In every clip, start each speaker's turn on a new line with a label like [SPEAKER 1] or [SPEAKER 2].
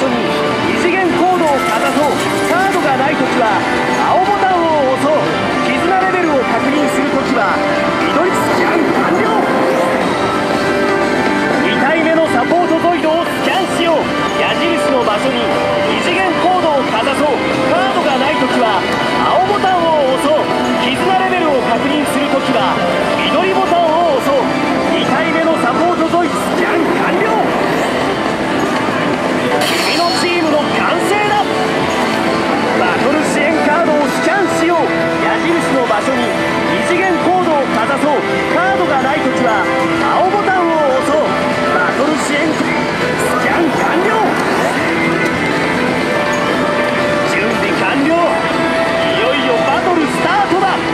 [SPEAKER 1] 所に二次元コードをかざそう。カードがないときは青ボタンを押そう。絆レベルを確認するときは緑スキャン完了。2体目のサポートゾイドをスキャンしよう。矢印の場所に二次元コードをかざそう。カードがないときは青ボタンを押そう。絆レベルを確認するときは緑ボタンを押そう。2体目のサポートゾイドスキャン完了。君のチームの完成だ。バトル支援カードをスキャンしよう。矢印の場所に二次元コードをかざそう。カードがないときは青ボタンを押そう。バトル支援スキャン完了。準備完了。いよいよバトルスタートだ。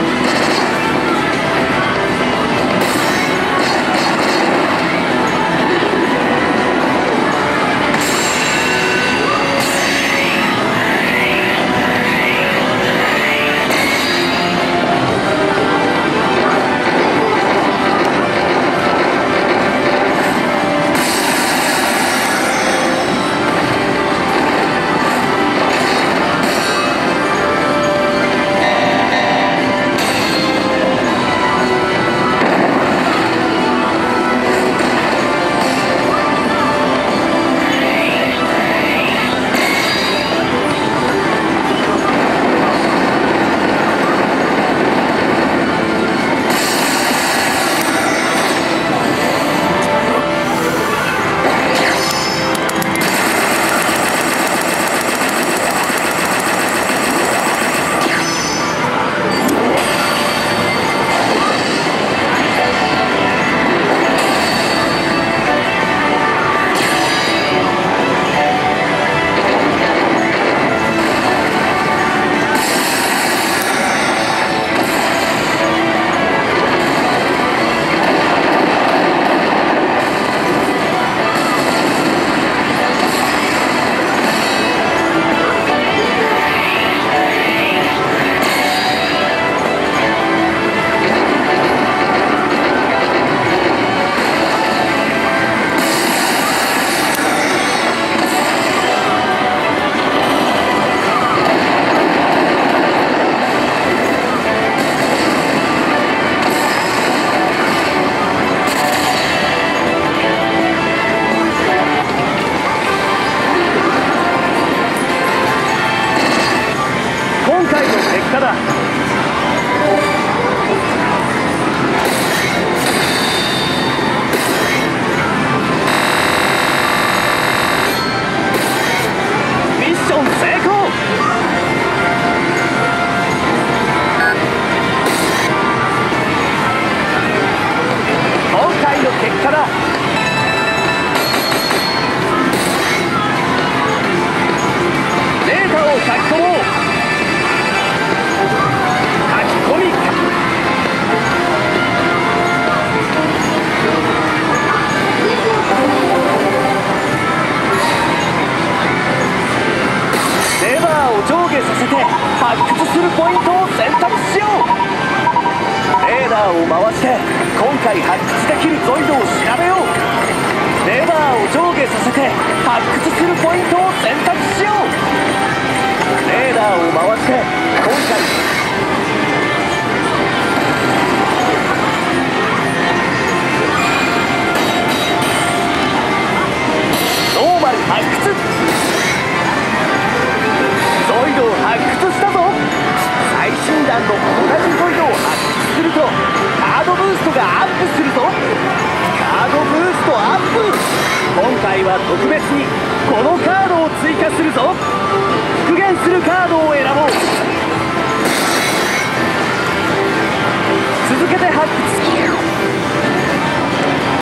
[SPEAKER 1] 特別にこのカードを追加するぞ。復元するカードを選ぼう。続けて発掘。